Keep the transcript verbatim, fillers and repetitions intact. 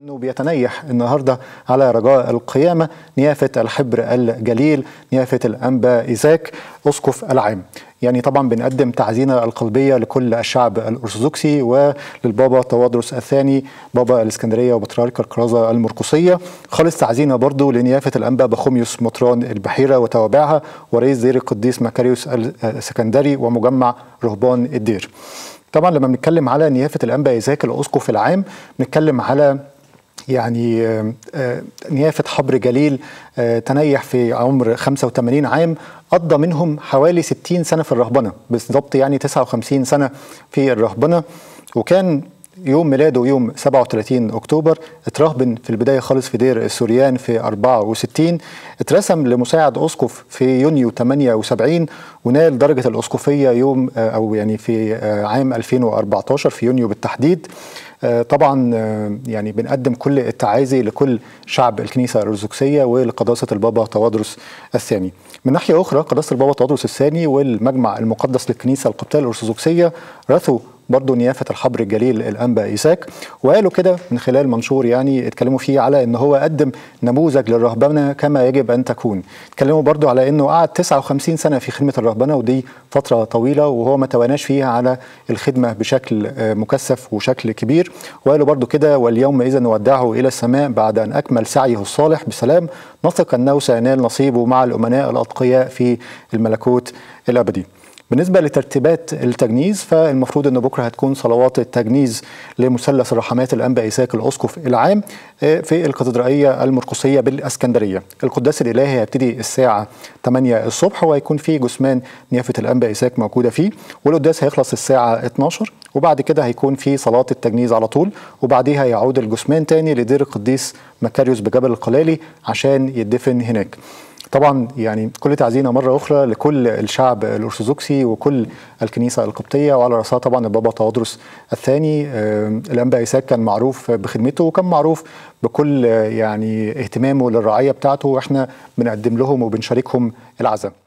انه بيتنيح النهارده على رجاء القيامه نيافه الحبر الجليل نيافه الانبا إيزاك اسقف العام. يعني طبعا بنقدم تعزينا القلبيه لكل الشعب الارثوذكسي وللبابا تواضروس الثاني بابا الاسكندريه وبطريرك الكرازه المرقسيه. خالص تعزينا برضو لنيافه الانبا بخوميوس مطران البحيره وتوابعها ورئيس دير القديس مكاريوس السكندري ومجمع رهبان الدير. طبعا لما بنتكلم على نيافه الانبا إيزاك الاسقف العام بنتكلم على يعني نيافة حبر جليل تنيح في عمر خمسة وثمانين عام، قضى منهم حوالي ستين سنة في الرهبنة، بالضبط يعني تسعة وخمسين سنة في الرهبنة. وكان يوم ميلاده يوم سبعة وثلاثين أكتوبر، اترهبن في البداية خالص في دير السوريان في أربعة وستين، اترسم لمساعد أسقف في يونيو ثمانية وسبعين، ونال درجة الأسقفية يوم أو يعني في عام ألفين وأربعة عشر في يونيو بالتحديد. طبعا يعني بنقدم كل التعازي لكل شعب الكنيسة الأرثوذكسية ولقداسة البابا تواضروس الثاني. من ناحية أخرى قداسة البابا تواضروس الثاني والمجمع المقدس للكنيسة القبطية الأرثوذكسية رثوا برضه نيافة الحبر الجليل الأنبا إيزاك، وقالوا كده من خلال منشور يعني اتكلموا فيه على ان هو قدم نموذج للرهبنه كما يجب ان تكون. اتكلموا برضه على انه قعد تسعة وخمسين سنة في خدمة الرهبنه، ودي فترة طويلة وهو ما تواناش فيها على الخدمة بشكل مكثف وشكل كبير. وقالوا برضه كده: واليوم إذا نودعه إلى السماء بعد أن أكمل سعيه الصالح بسلام، نثق أنه سينال نصيبه مع الأمناء الأتقياء في الملكوت الأبدي. بالنسبة لترتيبات التجنيز فالمفروض أن بكرة هتكون صلوات التجنيز لمثلث الرحمات الأنبا إيزاك الأسقف العام في الكاتدرائية المرقسية بالإسكندرية. القداس الإلهي هيبتدي الساعة ثمانية الصبح، وهيكون في جثمان نيافة الأنبا إيزاك موجودة فيه، والقداس هيخلص الساعة اثناشر، وبعد كده هيكون في صلاة التجنيز على طول، وبعديها يعود الجثمان تاني لدير القديس مكاريوس بجبل القلالي عشان يدفن هناك. طبعا يعني كل تعزينا مرة أخرى لكل الشعب الأرثوذكسي وكل الكنيسة القبطية، وعلى رأسها طبعا البابا تواضروس الثاني. الأنبا إيزاك كان معروف بخدمته وكان معروف بكل يعني اهتمامه للرعاية بتاعته، واحنا بنقدم لهم وبنشاركهم العزاء.